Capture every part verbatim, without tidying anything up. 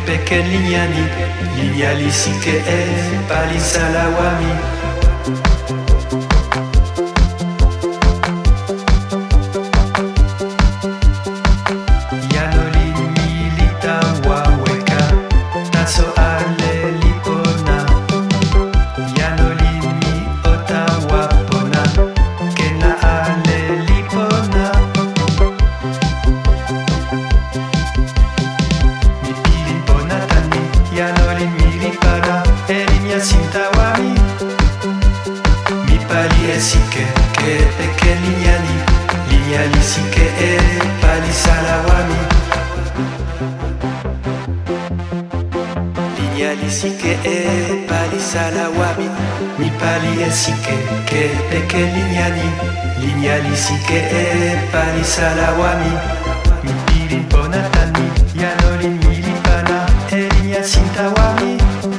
peke lignani, lignali si che è palisa la wami. Sintawami, mi pali e si che che peke lignani, lignali si che e pali salawami, lignali si che e pali salawami, mi pali e si che che peke lignani, lignali si che e pali salawami, mi pili bonatani, yanolin milipana e ligna sintawami.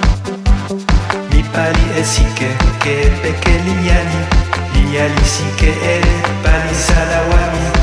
Pali e si che, che peke lignani, lignali si che e pali salawami.